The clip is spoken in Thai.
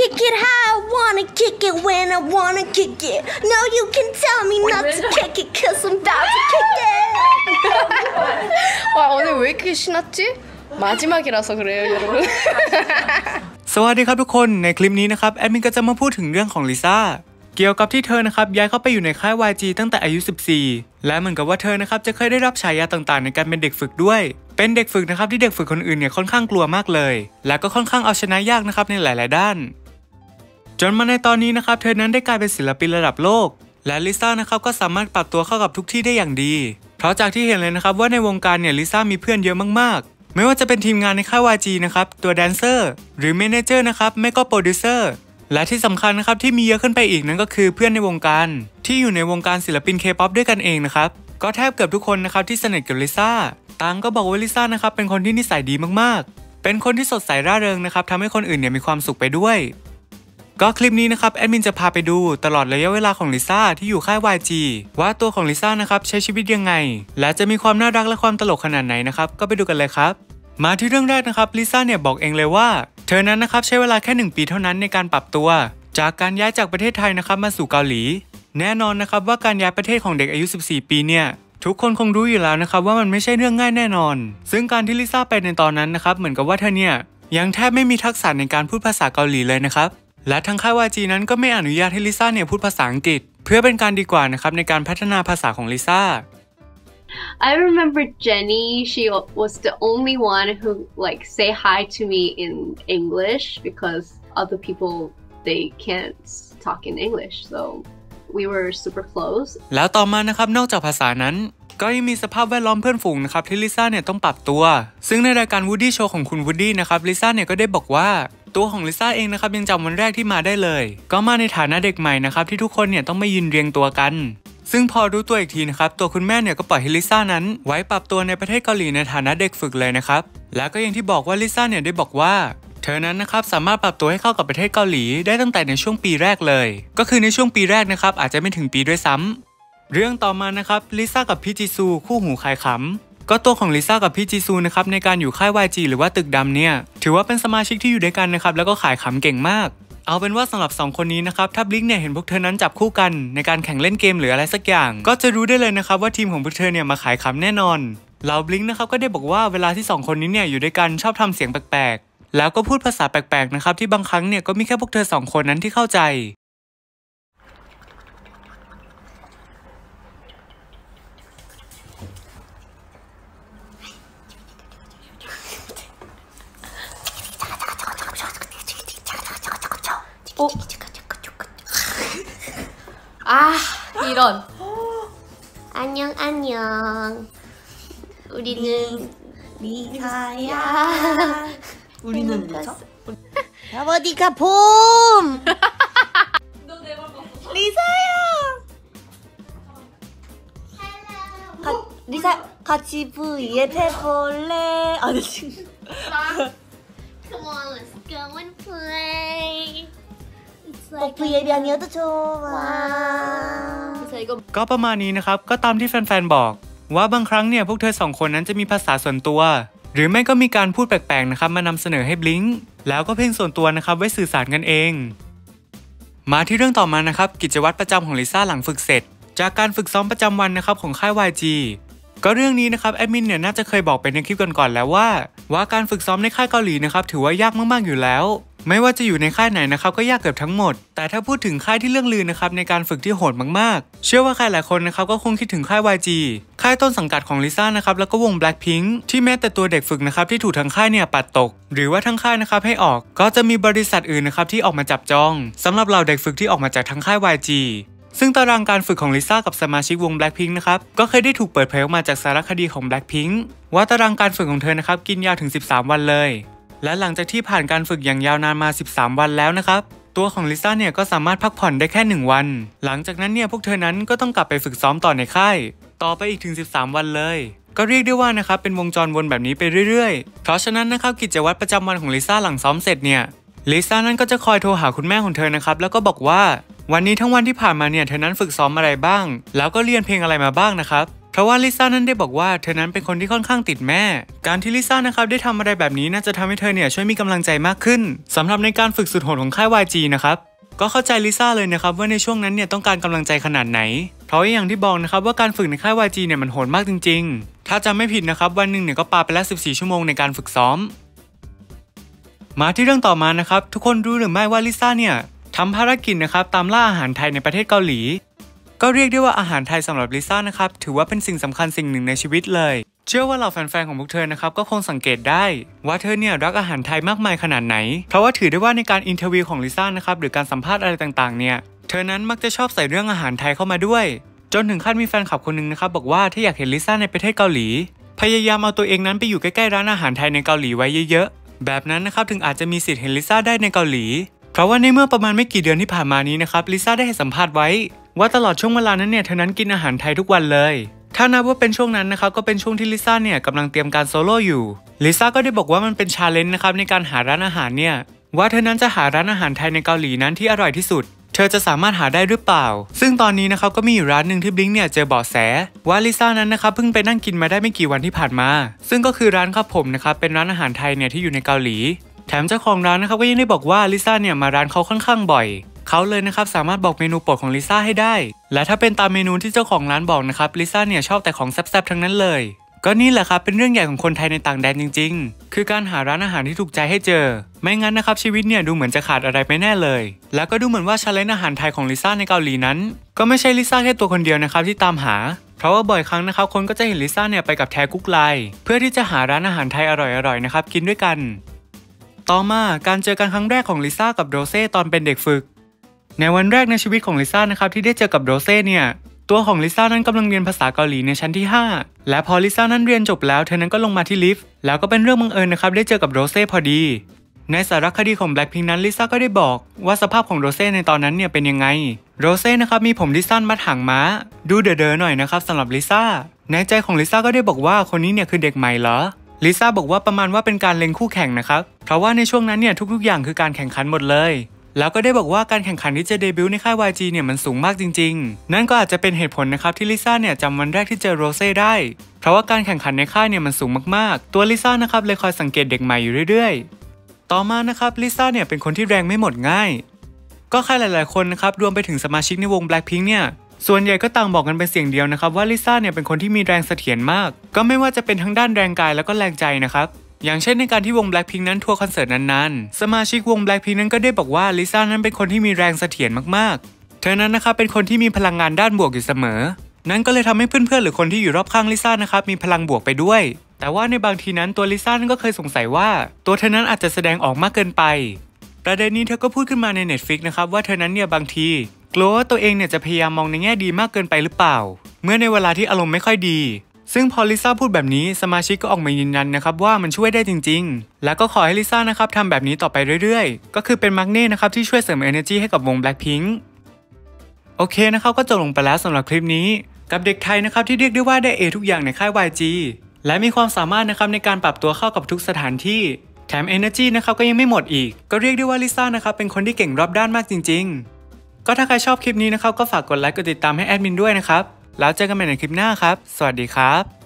kick it how I wanna kick it when I wanna kick it. No, you can tell me not to kick it, cause I'm about to kick it. 와 오늘 왜 이렇게 신났지? 마지막이라서 그래요, 여러분. สวัสดีครับทุกคนในคลิปนี้นะครับแอดมินก็จะมาพูดถึงเรื่องของลิซ่าเกี่ยวกับที่เธอนะครับย้ายเข้าไปอยู่ในค่าย YG ตั้งแต่อายุ 14 และเหมือนกับว่าเธอนะครับจะเคยได้รับฉายาต่างๆในการเป็นเด็กฝึกด้วยเป็นเด็กฝึกนะครับที่เด็กฝึกคนอื่นเนี่ยค่อนข้างกลัวมากเลยและก็ค่อนข้างเอาชนะยากนะครับในหลายๆด้านจนมาในตอนนี้นะครับเธอนั้นได้กลายเป็นศิลปินระดับโลกและลิซ่านะครับก็สามารถปรับตัวเข้ากับทุกที่ได้อย่างดีเพราะจากที่เห็นเลยนะครับว่าในวงการเนี่ยลิซ่ามีเพื่อนเยอะมากๆไม่ว่าจะเป็นทีมงานในค่าย YG นะครับตัวแดนเซอร์หรือเมเนเจอร์นะครับไม่ก็โปรดิวเซอร์และที่สำคัญนะครับที่มีเยอะขึ้นไปอีกนั่นก็คือเพื่อนในวงการที่อยู่ในวงการศิลปิน K-POP ด้วยกันเองนะครับก็แทบเกือบทุกคนนะครับที่สนิทกับลิซ่าต่างก็บอกว่าลิซ่านะครับเป็นคนที่นิสัยดีมากๆเป็นคนที่สดใสร่าเริงนะครับทำให้คนอื่นเนี่ยมีความสุขไปด้วยก็คลิปนี้นะครับแอดมินจะพาไปดูตลอดระยะเวลาของลิซ่าที่อยู่ค่าย YG ว่าตัวของลิซ่านะครับใช้ชีวิตยังไงและจะมีความน่ารักและความตลกขนาดไหนนะครับก็ไปดูกันเลยครับมาที่เรื่องแรกนะครับลิซ่าเนี่ยบอกเองเลยว่าเธอนั้นนะครับใช้เวลาแค่1 ปีเท่านั้นในการปรับตัวจากการย้ายจากประเทศไทยนะครับมาสู่เกาหลีแน่นอนนะครับว่าการย้ายประเทศของเด็กอายุ14 ปีเนี่ยทุกคนคงรู้อยู่แล้วนะครับว่ามันไม่ใช่เรื่องง่ายแน่นอนซึ่งการที่ลิซ่าไปในตอนนั้นนะครับเหมือนกับว่าเธอเนี่ยยังแทบไม่มีทักษะในการพูดภาษาเกาหลีเลยนะครับและทางค่าย YG นั้นก็ไม่อนุญาตให้ลิซ่าเนี่ยพูดภาษาอังกฤษเพื่อเป็นการดีกว่านะครับในการพัฒนาภาษาของลิซ่า I remember Jenny, she was the only one who like say hi to me in English because other people they can't talk in English, so we were super close. แล้วต่อมานะครับนอกจากภาษานั้นก็ยังมีสภาพแวดล้อมเพื่อนฝูงนะครับที่ลิซ่าเนี่ยต้องปรับตัวซึ่งในรายการ Woody Show ของคุณ Woody นะครับลิซ่าเนี่ยก็ได้บอกว่าตัวของลิซ่าเองนะครับยังจำวันแรกที่มาได้เลยก็มาในฐานะเด็กใหม่นะครับที่ทุกคนเนี่ยต้องมายืนเรียงตัวกันซึ่งพอรู้ตัวอีกทีนะครับตัวคุณแม่เนี่ยก็ปล่อยให้ลิซ่านั้นไว้ปรับตัวในประเทศเกาหลีในฐานะเด็กฝึกเลยนะครับแล้วก็อย่างที่บอกว่าลิซ่าเนี่ยได้บอกว่าเธอนั้นนะครับสามารถปรับตัวให้เข้ากับประเทศเกาหลีได้ตั้งแต่ในช่วงปีแรกเลยก็คือในช่วงปีแรกนะครับอาจจะไม่ถึงปีด้วยซ้ำเรื่องต่อมานะครับลิซ่ากับพี่จีซูคู่หูขายขำก็ตัวของลิซ่ากับพี่จีซูนะครับในการอยู่ค่าย YG หรือว่าตึกดำเนี่ยถือว่าเป็นสมาชิกที่อยู่ด้วยกันนะครับแล้วก็ขายขำเก่งมากเอาเป็นว่าสำหรับ2คนนี้นะครับถ้าบลิงเนี่ยเห็นพวกเธอนั้นจับคู่กันในการแข่งเล่นเกมหรืออะไรสักอย่างก็จะรู้ได้เลยนะครับว่าทีมของพวกเธอเนี่ยมาขายขำแน่นอนเหล่าบลิงนะครับก็ได้บอกว่าเวลาที่2คนนี้เนี่ยอยู่ด้วยกันชอบทำเสียงแปลกๆแล้วก็พูดภาษาแปลกๆนะครับที่บางครั้งเนี่ยก็มีแค่พวกเธอ2คนนั้นที่เข้าใจ 이런 안녕 안녕. 우리는 리사야. 우리는 뭐죠? 어디가 봄. 리사야. 리사 같이 V앱 해볼래? 아니 지금 Come on, let's go and play. 꼭 V앱이 아니어도 좋아. ก็ประมาณนี้นะครับก็ตามที่แฟนๆบอกว่าบางครั้งเนี่ยพวกเธอ2คนนั้นจะมีภาษาส่วนตัวหรือไม่ก็มีการพูดแปลกๆนะครับมานำเสนอให้บลิงแล้วก็เพลงส่วนตัวนะครับไว้สื่อสารกันเองมาที่เรื่องต่อมานะครับกิจวัตรประจำของลิซ่าหลังฝึกเสร็จจากการฝึกซ้อมประจำวันนะครับของค่าย YG ก็เรื่องนี้นะครับแอดมินเนี่ยน่าจะเคยบอกไปในคลิปก่อนๆแล้วว่าการฝึกซ้อมในค่ายเกาหลีนะครับถือว่ายากมากๆอยู่แล้วไม่ว่าจะอยู่ในค่ายไหนนะครับก็ยากเกือบทั้งหมดแต่ถ้าพูดถึงค่ายที่เรื่องลือนะครับในการฝึกที่โหดมากๆเชื่อว่าใครหลายคนนะครับก็คงคิดถึงค่าย YG ค่ายต้นสังกัดของลิซ่านะครับแล้วก็วง Blackpink ที่แม้แต่ตัวเด็กฝึกนะครับที่ถูกทางค่ายเนี่ยปัดตกหรือว่าทางค่ายนะครับให้ออกก็จะมีบริษัทอื่นนะครับที่ออกมาจับจองสำหรับเหล่าเด็กฝึกที่ออกมาจากทางค่าย YG ซึ่งตารางการฝึกของลิซ่ากับสมาชิกวง Blackpink นะครับก็เคยได้ถูกเปิดเผยออกมาจากสารคดีของ Blackpink ว่าตารางการฝึกของเธอนะครับกินยาวถึง13 วันเลยและหลังจากที่ผ่านการฝึกอย่างยาวนานมา13 วันแล้วนะครับตัวของลิซ่าเนี่ยก็สามารถพักผ่อนได้แค่1 วันหลังจากนั้นเนี่ยพวกเธอนั้นก็ต้องกลับไปฝึกซ้อมต่อในค่ายต่อไปอีกถึง13 วันเลยก็เรียกได้ว่านะครับเป็นวงจรวนแบบนี้ไปเรื่อยๆเพราะฉะนั้นนะครับกิจวัตรประจำวันของลิซ่าหลังซ้อมเสร็จเนี่ยลิซ่านั้นก็จะคอยโทรหาคุณแม่ของเธอนะครับแล้วก็บอกว่าวันนี้ทั้งวันที่ผ่านมาเนี่ยเธอนั้นฝึกซ้อมอะไรบ้างแล้วก็เรียนเพลงอะไรมาบ้างนะครับเพราะว่าลิซ่านั้นได้บอกว่าเธอนั้นเป็นคนที่ค่อนข้างติดแม่การที่ลิซ่านะครับได้ทำอะไรแบบนี้น่าจะทำให้เธอเนี่ยช่วยมีกำลังใจมากขึ้นสำหรับในการฝึกสุดโหดของค่าย YG นะครับก็เข้าใจลิซ่าเลยนะครับว่าในช่วงนั้นเนี่ยต้องการกำลังใจขนาดไหนเพราะอย่างที่บอกนะครับว่าการฝึกในค่าย YG เนี่ยมันโหดมากจริงๆถ้าจำไม่ผิดนะครับวันหนึ่งเนี่ยก็ปาไปแล้ว14 ชั่วโมงในการฝึกซ้อมมาที่เรื่องต่อมานะครับทุกคนรู้หรือไม่ว่าลิซ่าเนี่ยทำภารกิจนะครับตามล่าอาหารไทยในประเทศเกาหลีก็เรียกได้ว่าอาหารไทยสำหรับลิซ่านะครับถือว่าเป็นสิ่งสำคัญสิ่งหนึ่งในชีวิตเลยเชื่อว่าเหล่าแฟนๆของพวกเธอนะครับก็คงสังเกตได้ว่าเธอเนี่ยรักอาหารไทยมากมายขนาดไหนเพราะว่าถือได้ว่าในการอินเทอร์วิวของลิซ่านะครับหรือการสัมภาษณ์อะไรต่างๆเนี่ยเธอนั้นมักจะชอบใส่เรื่องอาหารไทยเข้ามาด้วยจนถึงขั้นมีแฟนคลับคนหนึ่งนะครับบอกว่าถ้าอยากเห็นลิซ่าในประเทศเกาหลีพยายามเอาตัวเองนั้นไปอยู่ใกล้ๆร้านอาหารไทยในเกาหลีไว้เยอะๆแบบนั้นนะครับถึงอาจจะมีสิทธิ์เห็นลิซ่าได้ในเกาหลีเพราะว่าในเมื่อประมาณไม่กี่เดือนที่ผ่านมานี้นะครับลิซ่าได้ให้สัมภาษณ์ไว้ว่าตลอดช่วงเวลานั้นเนี่ยเธอนั้นกินอาหารไทยทุกวันเลยถ้านับว่าเป็นช่วงนั้นนะครับก็เป็นช่วงที่ลิซ่าเนี่ยกำลังเตรียมการโซโล่อยู่ลิซ่าก็ได้บอกว่ามันเป็นชาเลนจ์นะครับในการหาร้านอาหารเนี่ยว่าเธอนั้นจะหาร้านอาหารไทยในเกาหลีนั้นที่อร่อยที่สุดเธอจะสามารถหาได้หรือเปล่าซึ่งตอนนี้นะครับก็มีอยู่ร้านหนึ่งที่บลิงเนี่ยเจอเบาะแสว่าลิซ่านั้นนะครับเพิ่งไปนั่งกินมาได้ไม่กี่วันที่ผ่านมาซึ่งก็คือร้านครับผมนะครับเป็นร้านอาหารไทยเนี่ยที่อยู่ในเกาหลีแถมเจ้าของร้านนะครับก็ยังได้บอกว่าลิซ่าเนี่ยมาร้านเขาค่อนข้างบ่อยเขาเลยนะครับสามารถบอกเมนูโปรดของลิซ่าให้ได้และถ้าเป็นตามเมนูที่เจ้าของร้านบอกนะครับลิซ่าเนี่ยชอบแต่ของแซ่บๆทั้งนั้นเลยก็นี่แหละครับเป็นเรื่องใหญ่ของคนไทยในต่างแดนจริงๆคือการหาร้านอาหารที่ถูกใจให้เจอไม่งั้นนะครับชีวิตเนี่ยดูเหมือนจะขาดอะไรไปแน่เลยแล้วก็ดูเหมือนว่าชาเลนจ์อาหารไทยของลิซ่าในเกาหลีนั้นก็ไม่ใช่ลิซ่าแค่ตัวคนเดียวนะครับที่ตามหาเพราะว่าบ่อยครั้งนะครับคนก็จะเห็นลิซ่าเนี่ยไปกับแทกุ๊กไลเพื่อที่จะหาร้านอาหารไทยอร่อยๆนะครับกินด้วยกันต่อมาการเจอกันครั้งแรกของลิซ่ากับโรเซ่ตอนเป็นเด็กฝึกในวันแรกในชีวิตของลิซ่านะครับที่ได้เจอกับโรเซ่เนี่ยตัวของลิซ่านั้นกำลังเรียนภาษาเกาหลีในชั้นที่5และพอลิซ่านั้นเรียนจบแล้วเธอนั้นก็ลงมาที่ลิฟต์แล้วก็เป็นเรื่องบังเอิญนะครับได้เจอกับโรเซ่พอดีในสารคดีของ Blackpink นั้นลิซ่าก็ได้บอกว่าสภาพของโรเซ่ในตอนนั้นเนี่ยเป็นยังไงโรเซ่นะครับมีผมที่สั้นมัดหางม้าดูเด๋อๆหน่อยนะครับสำหรับลิซ่าในใจของลิซ่าก็ได้บอกว่าคนนี้เนี่ยคือเด็กใหม่เหรอลิซ่าบอกว่าประมาณว่าเป็นการเล็งคู่แข่งนะครับเพราะว่าในช่วงนั้นเนี่ยทุกๆอย่างคือการแข่งขันหมดเลยแล้วก็ได้บอกว่าการแข่งขันที่จะเดบิวต์ในค่าย YG เนี่ยมันสูงมากจริงๆนั่นก็อาจจะเป็นเหตุผลนะครับที่ลิซ่าเนี่ยจำวันแรกที่เจอโรเซ่ได้เพราะว่าการแข่งขันในค่ายเนี่ยมันสูงมากๆตัวลิซ่านะครับเลยคอยสังเกตเด็กใหม่อยู่เรื่อยๆต่อมานะครับลิซ่าเนี่ยเป็นคนที่แรงไม่หมดง่ายก็ใครหลายๆคนนะครับรวมไปถึงสมาชิกในวง Blackpink เนี่ยส่วนใหญ่ก็ต่างบอกกันเป็นเสียงเดียวนะครับว่าลิซ่าเนี่ยเป็นคนที่มีแรงเสถียรมากก็ไม่ว่าจะเป็นทั้งด้านแรงกายแล้วก็แรงใจนะครับอย่างเช่นในการที่วง Blackpink นั้นทัวร์คอนเสิร์ตนั้นๆสมาชิกวง Blackpink นั้นก็ได้บอกว่าลิซ่านั้นเป็นคนที่มีแรงเสถียรมากๆเธอนั้นนะครับเป็นคนที่มีพลังงานด้านบวกอยู่เสมอนั่นก็เลยทำให้เพื่อนๆหรือคนที่อยู่รอบข้างลิซ่านะครับมีพลังบวกไปด้วยแต่ว่าในบางทีนั้นตัวลิซ่านั้นก็เคยสงสัยว่าตัวเธอนั้นอาจจะแสดงออกมากเกินไปประเด็นนี้เธอก็พูดขึ้นมาใน Netflix นะครับว่าเธอนั้นเนี่ยบางทีกลัวว่าตัวเองเนี่ยจะพยายามมองในแง่ดีมากเกินไปหรือเปล่าเมื่อในเวลาที่อารมณ์ไม่ค่อยดีซึ่งพอลิซ่าพูดแบบนี้สมาชิกก็ออกมายืนยันนะครับว่ามันช่วยได้จริงๆแล้วก็ขอให้ลิซ่านะครับทำแบบนี้ต่อไปเรื่อยๆก็คือเป็นมักเน่นะครับที่ช่วยเสริม energy ให้กับวง Blackpink โอเคนะครับก็จบลงไปแล้วสำหรับคลิปนี้กับเด็กไทยนะครับที่เรียกได้ว่าได้ A ทุกอย่างในค่าย YG และมีความสามารถนะครับในการปรับตัวเข้ากับทุกสถานที่แถม energy นะครับก็ยังไม่หมดอีกก็เรียกได้ว่าลิซ่านะครับเป็นคนที่เก่งรอบด้านมากจริงๆก็ถ้าใครชอบคลิปนี้นะครับก็ฝากกดไลค์กดติดตามให้แอดมินด้วยนะครับแล้วเจอกันใหม่ในคลิปหน้าครับสวัสดีครับ